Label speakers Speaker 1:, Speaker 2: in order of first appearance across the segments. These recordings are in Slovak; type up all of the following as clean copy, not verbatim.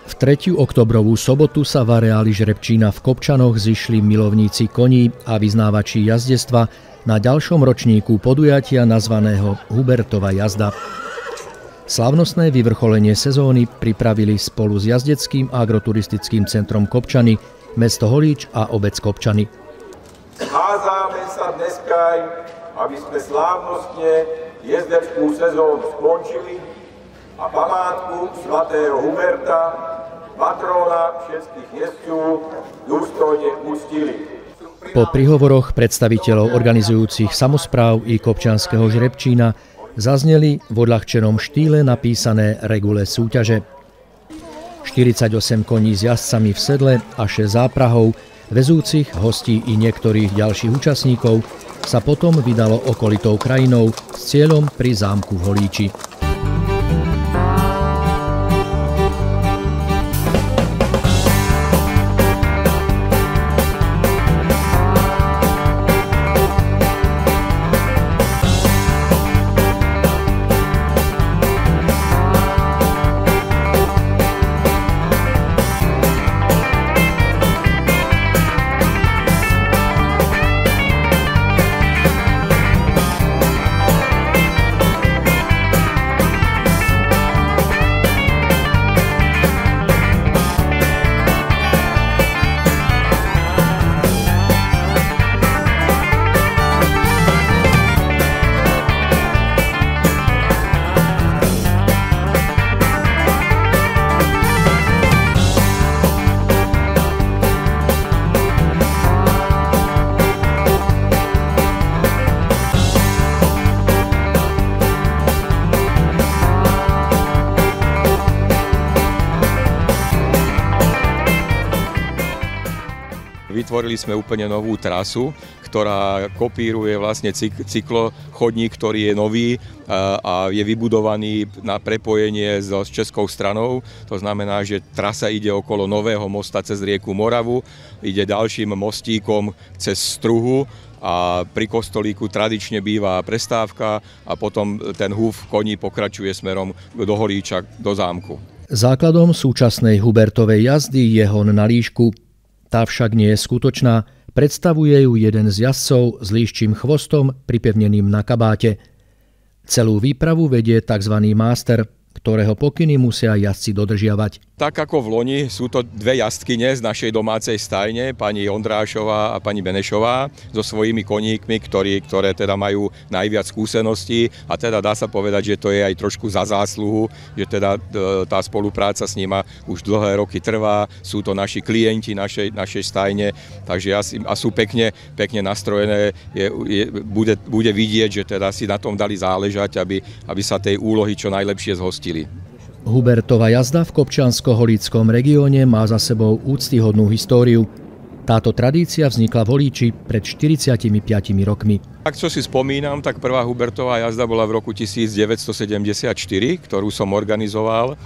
Speaker 1: V 3. oktobrovú sobotu sa v areáli Žrebčína v Kopčanoch zišli milovníci koní a vyznávači jazdectva na ďalšom ročníku podujatia nazvaného Hubertova jazda. Slávnostné vyvrcholenie sezóny pripravili spolu s jazdeckým a agroturistickým centrom Kopčany, mesto Holíč a obec Kopčany.
Speaker 2: Schádzame sa dneska, aby sme slávnostne jezdeckú sezónu skončili a památku svätého Huberta, patróna všetkých jezdcov, dôstojne uctili.
Speaker 1: Po prihovoroch predstaviteľov organizujúcich samospráv i Kopčanského Žrebčína zazneli v odľahčenom štýle napísané regule súťaže. 48 koní s jazdcami v sedle a 6 záprahov, vezúcich hostí i niektorých ďalších účastníkov sa potom vydalo okolitou krajinou s cieľom pri zámku v Holíči.
Speaker 3: Vytvorili sme úplne novú trasu, ktorá kopíruje vlastne cyklochodník, ktorý je nový a je vybudovaný na prepojenie s českou stranou. To znamená, že trasa ide okolo nového mosta cez rieku Moravu, ide ďalším mostíkom cez Struhu a pri kostolíku tradične býva prestávka a potom ten húf koní pokračuje smerom do Holíča, do zámku.
Speaker 1: Základom súčasnej Hubertovej jazdy je hon na líšku. Tá však nie je skutočná, predstavuje ju jeden z jazdcov s líščím chvostom pripevneným na kabáte. Celú výpravu vedie tzv. Máster, ktorého pokyny musia jazdci dodržiavať.
Speaker 3: Tak ako v loni sú to dve jazdkyne z našej domácej stajne, pani Ondrášová a pani Benešová, so svojimi koníkmi, ktoré teda majú najviac skúseností a teda dá sa povedať, že to je aj trošku za zásluhu, že teda tá spolupráca s nima už dlhé roky trvá, sú to naši klienti našej stajne, takže a sú pekne nastrojené, bude vidieť, že teda si na tom dali záležať, aby sa tej úlohy čo najlepšie zhostili.
Speaker 1: Hubertova jazda v Kopčansko-Holíckom regióne má za sebou úctyhodnú históriu. Táto tradícia vznikla v Holíči pred 45 rokmi.
Speaker 3: Ak čo si spomínam, tak prvá Hubertová jazda bola v roku 1974, ktorú som organizoval.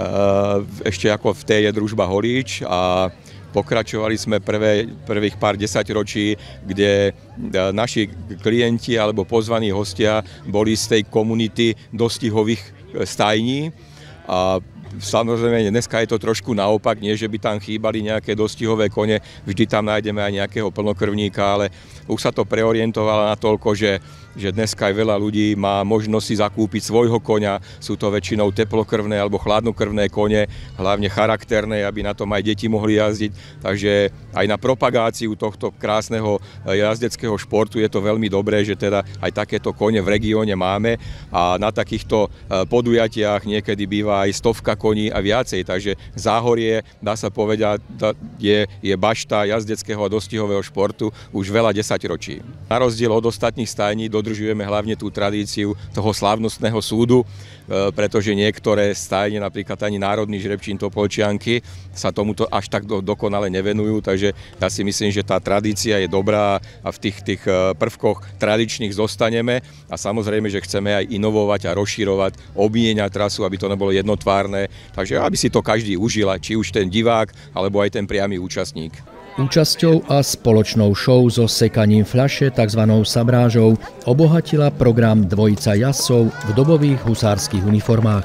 Speaker 3: Ešte ako v tej je družba Holíč a pokračovali sme prvých pár desaťročí, kde naši klienti alebo pozvaní hostia boli z tej komunity dostihových stajní. A samozrejme, dneska je to trošku naopak, nie že by tam chýbali nejaké dostihové kone, vždy tam nájdeme aj nejakého plnokrvníka, ale už sa to preorientovalo na toľko, že dneska aj veľa ľudí má možnosť si zakúpiť svojho koňa, sú to väčšinou teplokrvné alebo chladnokrvné kone, hlavne charakterné, aby na tom aj deti mohli jazdiť, takže aj na propagáciu tohto krásneho jazdeckého športu je to veľmi dobré, že teda aj takéto kone v regióne máme a na takýchto podujatiach niekedy býva aj 100 koní a viacej, takže Záhorie, dá sa povedať, je bašta jazdeckého a dostihového športu už veľa desaťročí. Na rozdiel od ostatných stajní dodržujeme hlavne tú tradíciu toho slávnostného súdu, pretože niektoré stajne, napríklad ani Národný Žrebčín Topolčianky, sa tomuto až tak dokonale nevenujú, takže ja si myslím, že tá tradícia je dobrá a v tých prvkoch tradičných zostaneme a samozrejme, že chceme aj inovovať a rozširovať, obmieniať trasu, aby to nebolo jednotvárne, takže aby si to každý užil, či už ten divák, alebo aj ten priamy účastník.
Speaker 1: Účasťou a spoločnou show so sekaním fľaše, tzv. Sabrážou, obohatila program dvojica jazdcov v dobových husárskych uniformách.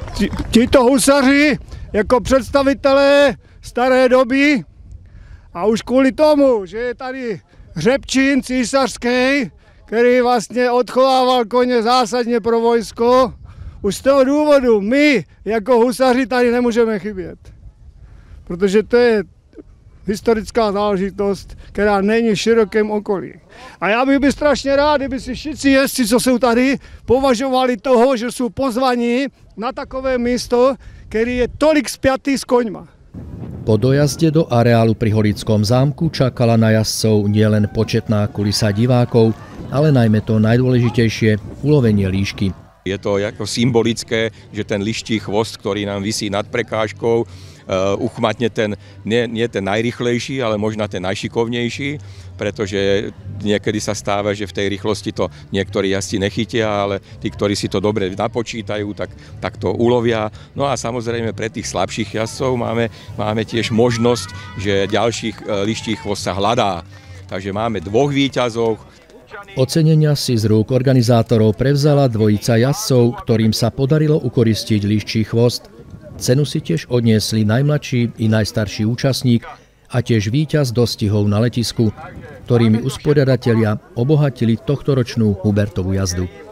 Speaker 4: Tito husaři jako představitelé staré doby a už kvůli tomu, že je tady Hřebčín císařský, který vlastně odchovával koně zásadně pro vojsko, už z toho důvodu my jako husaři tady nemůžeme chybět. Protože to je historická záležitost, která není v širokém okolí. A já bych byl strašně rád, kdyby si všichni jezdci, co jsou tady, považovali toho, že jsou pozvaní na takové místo, který je tolik spjatý s koňma.
Speaker 1: Po dojazde do areálu pri Holickom zámku čakala na jazdcov nielen početná kulisa divákov, ale najmä to najdôležitejšie – ulovenie líšky.
Speaker 3: Je to ako symbolické, že ten liští chvost, ktorý nám visí nad prekážkou, uchmatne ten, nie ten najrychlejší, ale možno ten najšikovnejší, pretože niekedy sa stáva, že v tej rýchlosti to niektorí jazdci nechytia, ale tí, ktorí si to dobre napočítajú, tak to ulovia. No a samozrejme pre tých slabších jazdcov máme tiež možnosť, že ďalších liští chvost sa hľadá. Takže máme 2 víťazov.
Speaker 1: Ocenenia si z rúk organizátorov prevzala dvojica jazdcov, ktorým sa podarilo ukoristiť líščí chvost. Cenu si tiež odniesli najmladší i najstarší účastník a tiež víťaz dostihov na letisku, ktorými usporiadatelia obohatili tohtoročnú Hubertovú jazdu.